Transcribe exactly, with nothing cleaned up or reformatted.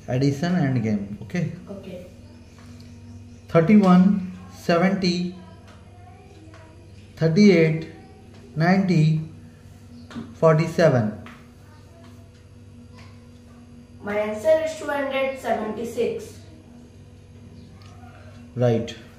Addition and game. Okay. Okay. thirty-one, seventy, thirty-eight, ninety, forty-seven. My answer is two hundred seventy-six. Right.